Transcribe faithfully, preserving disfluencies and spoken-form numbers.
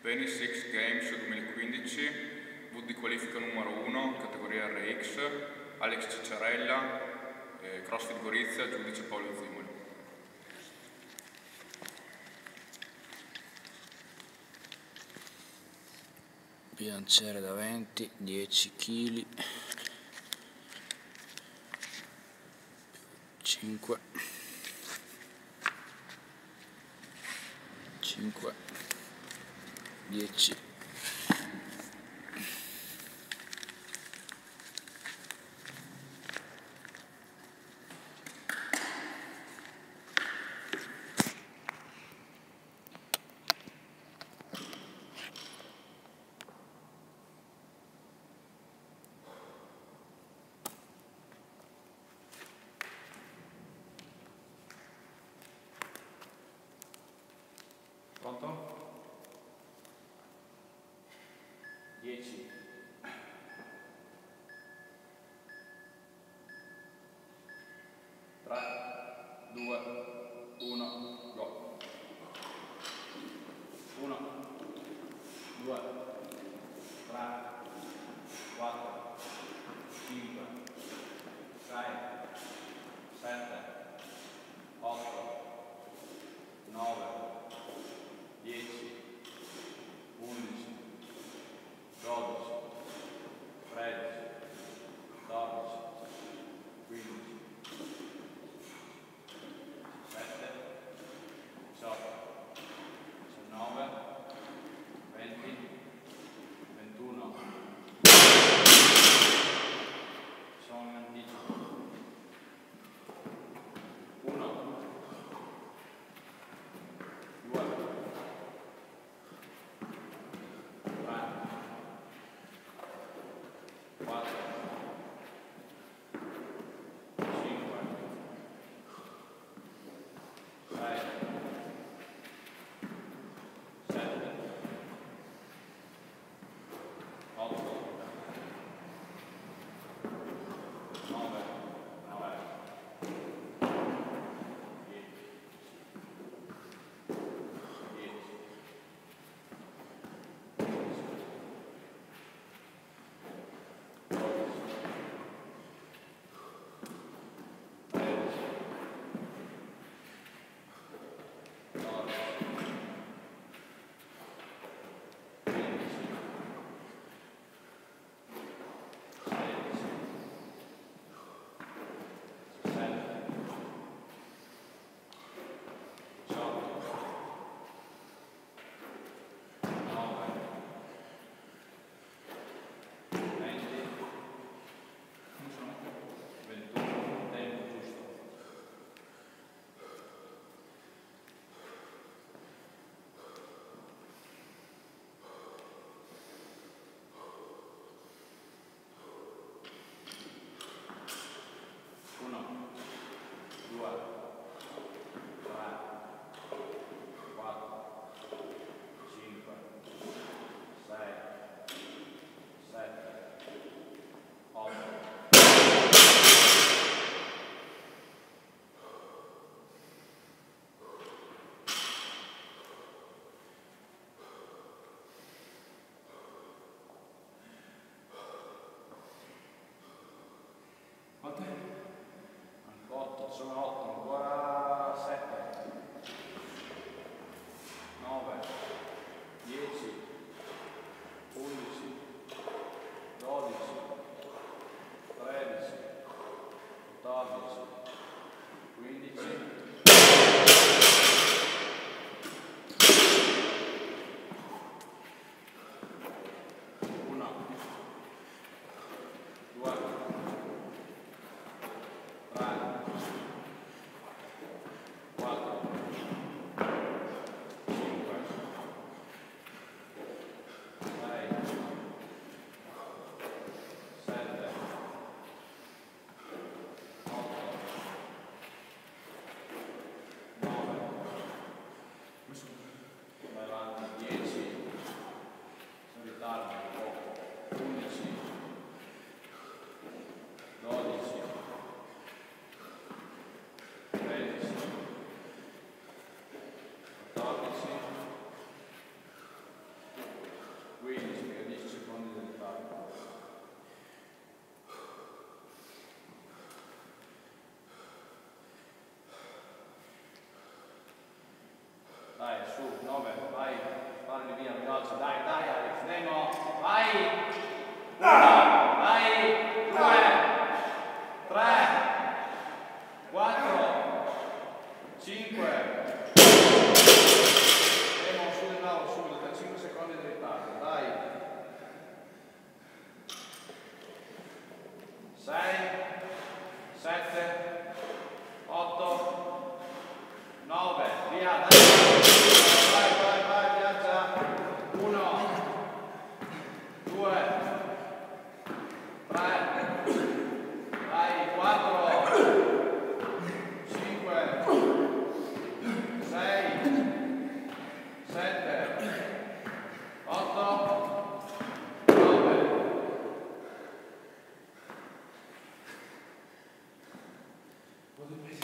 Venice X Games duemilaquindici, V di qualifica numero uno, categoria R X, Alex Cicciarella, eh, CrossFit Gorizia, giudice Paolo Zimoli. Bilanciere da venti, dieci chili, cinque, cinque, dieci, Pronto? dieci. tre, due, uno, go. uno, due, tre, quattro, cinque, sei, sette, otto, nove, dieci, undici, dodici, su, nove, vai, parli via, veloce, dai, dai Alex, Nemo, vai, uno, vai, due, tre, quattro, cinque, Nemo, su di nuovo, subito, da cinque secondi di ritardo, dai, sei, sette, otto, nove, via, dai, vai, vai, vai, viaggia, uno, due, tre, vai, quattro, cinque, sei, sette, otto, nove. Quando presi